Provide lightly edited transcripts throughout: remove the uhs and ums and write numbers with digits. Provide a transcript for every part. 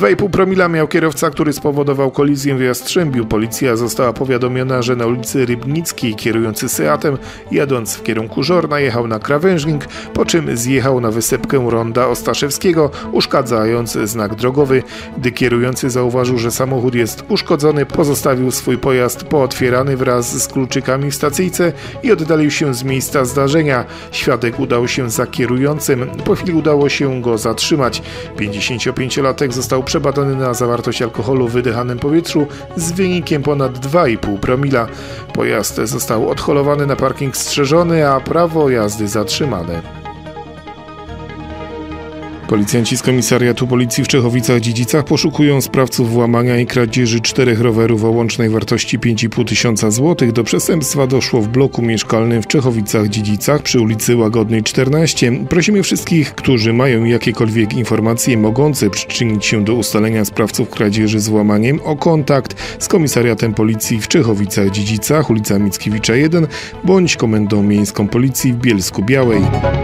2,5 promila miał kierowca, który spowodował kolizję w Jastrzębiu. Policja została powiadomiona, że na ulicy Rybnickiej kierujący Seatem, jadąc w kierunku Żorna, jechał na krawężnik, po czym zjechał na wysepkę ronda Ostaszewskiego, uszkadzając znak drogowy. Gdy kierujący zauważył, że samochód jest uszkodzony, pozostawił swój pojazd pootwierany wraz z kluczykami w stacyjce i oddalił się z miejsca zdarzenia. Świadek udał się za kierującym. Po chwili udało się go zatrzymać. 55-latek został przebadany na zawartość alkoholu w wydychanym powietrzu z wynikiem ponad 2,5 promila. Pojazd został odholowany na parking strzeżony, a prawo jazdy zatrzymane. Policjanci z komisariatu policji w Czechowicach-Dziedzicach poszukują sprawców włamania i kradzieży 4 rowerów o łącznej wartości 5,5 tysiąca złotych. Do przestępstwa doszło w bloku mieszkalnym w Czechowicach-Dziedzicach przy ulicy Łagodnej 14. Prosimy wszystkich, którzy mają jakiekolwiek informacje mogące przyczynić się do ustalenia sprawców kradzieży z włamaniem, o kontakt z komisariatem policji w Czechowicach-Dziedzicach, ulica Mickiewicza 1 bądź Komendą Miejską Policji w Bielsku-Białej.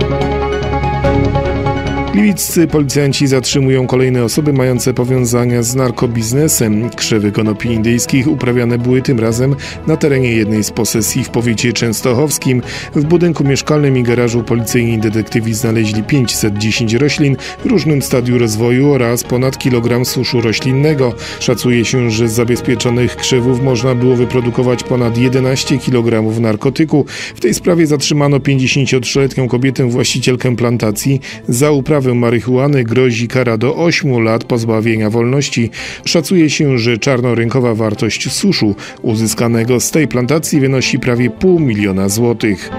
Gliwiccy policjanci zatrzymują kolejne osoby mające powiązania z narkobiznesem. Krzewy konopi indyjskich uprawiane były tym razem na terenie jednej z posesji w powiecie częstochowskim. W budynku mieszkalnym i garażu policyjni detektywi znaleźli 510 roślin w różnym stadium rozwoju oraz ponad kilogram suszu roślinnego. Szacuje się, że z zabezpieczonych krzewów można było wyprodukować ponad 11 kg narkotyku. W tej sprawie zatrzymano 53-letnią kobietę, właścicielkę plantacji. Za uprawę marihuany grozi kara do 8 lat pozbawienia wolności. Szacuje się, że czarnorynkowa wartość suszu uzyskanego z tej plantacji wynosi prawie 500 000 złotych.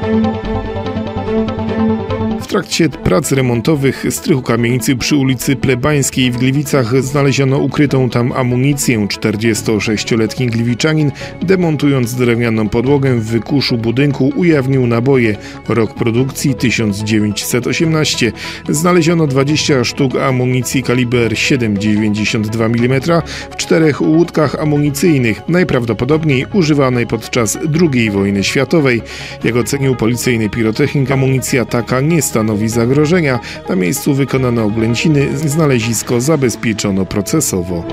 W trakcie prac remontowych strychu kamienicy przy ulicy Plebańskiej w Gliwicach znaleziono ukrytą tam amunicję. 46-letni gliwiczanin, demontując drewnianą podłogę w wykuszu budynku, ujawnił naboje. Rok produkcji 1918. Znaleziono 20 sztuk amunicji kaliber 7,92 mm w 4 łódkach amunicyjnych, najprawdopodobniej używanej podczas II wojny światowej. Jak ocenił policyjny pirotechnik, amunicja taka nie stanowi zagrożenia. Na miejscu wykonano oględziny, znalezisko zabezpieczono procesowo.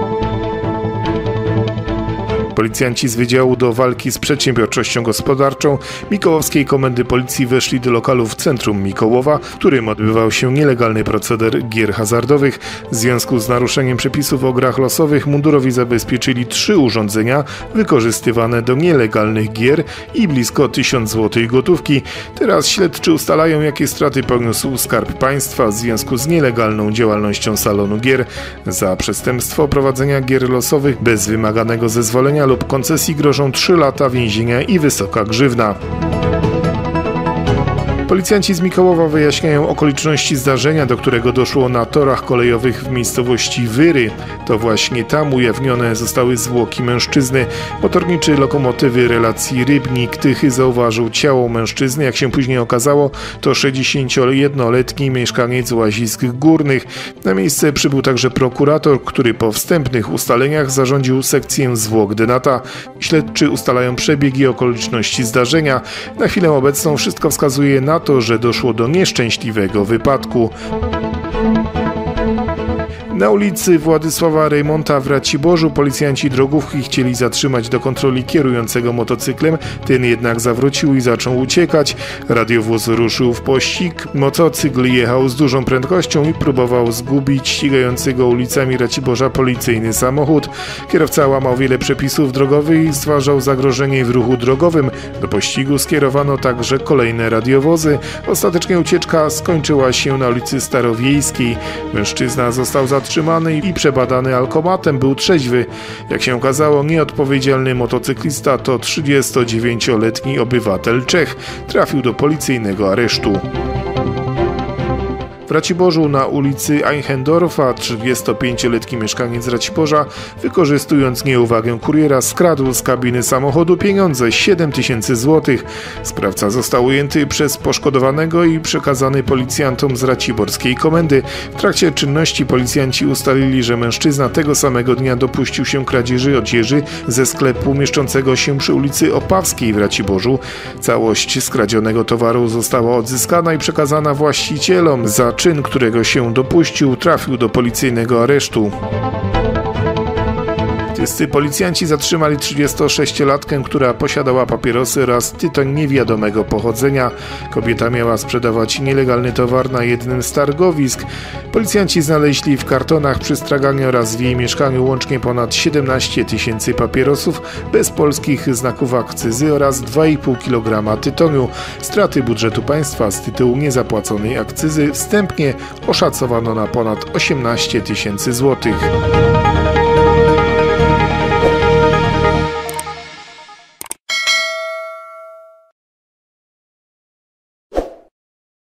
Policjanci z Wydziału do Walki z Przedsiębiorczością Gospodarczą Mikołowskiej Komendy Policji weszli do lokalu w centrum Mikołowa, w którym odbywał się nielegalny proceder gier hazardowych. W związku z naruszeniem przepisów o grach losowych mundurowi zabezpieczyli 3 urządzenia wykorzystywane do nielegalnych gier i blisko 1000 zł gotówki. Teraz śledczy ustalają, jakie straty poniósł Skarb Państwa w związku z nielegalną działalnością salonu gier. Za przestępstwo prowadzenia gier losowych bez wymaganego zezwolenia lub koncesji grożą 3 lata więzienia i wysoka grzywna. Policjanci z Mikołowa wyjaśniają okoliczności zdarzenia, do którego doszło na torach kolejowych w miejscowości Wyry. To właśnie tam ujawnione zostały zwłoki mężczyzny. Motorniczy lokomotywy relacji Rybnik-Tychy zauważył ciało mężczyzny. Jak się później okazało, to 61-letni mieszkaniec Łazisk Górnych. Na miejsce przybył także prokurator, który po wstępnych ustaleniach zarządził sekcję zwłok denata. Śledczy ustalają przebieg i okoliczności zdarzenia. Na chwilę obecną wszystko wskazuje na to, że doszło do nieszczęśliwego wypadku. Na ulicy Władysława Rejmonta w Raciborzu policjanci drogówki chcieli zatrzymać do kontroli kierującego motocyklem, ten jednak zawrócił i zaczął uciekać. Radiowóz ruszył w pościg, motocykl jechał z dużą prędkością i próbował zgubić ścigającego ulicami Raciborza policyjny samochód. Kierowca łamał wiele przepisów drogowych i stwarzał zagrożenie w ruchu drogowym. Do pościgu skierowano także kolejne radiowozy. Ostatecznie ucieczka skończyła się na ulicy Starowiejskiej. Mężczyzna został zatrzymany i przebadany alkomatem, był trzeźwy. Jak się okazało, nieodpowiedzialny motocyklista to 39-letni obywatel Czech. Trafił do policyjnego aresztu. W Raciborzu na ulicy Eichendorfa 35-letni mieszkaniec Raciborza, wykorzystując nieuwagę kuriera, skradł z kabiny samochodu pieniądze 7000 zł. Sprawca został ujęty przez poszkodowanego i przekazany policjantom z raciborskiej komendy. W trakcie czynności policjanci ustalili, że mężczyzna tego samego dnia dopuścił się kradzieży odzieży ze sklepu mieszczącego się przy ulicy Opawskiej w Raciborzu. Całość skradzionego towaru została odzyskana i przekazana właścicielom. Za czyn, którego się dopuścił, trafił do policyjnego aresztu. Policjanci zatrzymali 36-latkę, która posiadała papierosy oraz tytoń niewiadomego pochodzenia. Kobieta miała sprzedawać nielegalny towar na jednym z targowisk. Policjanci znaleźli w kartonach przy straganie oraz w jej mieszkaniu łącznie ponad 17 000 papierosów bez polskich znaków akcyzy oraz 2,5 kg tytoniu. Straty budżetu państwa z tytułu niezapłaconej akcyzy wstępnie oszacowano na ponad 18 000 złotych.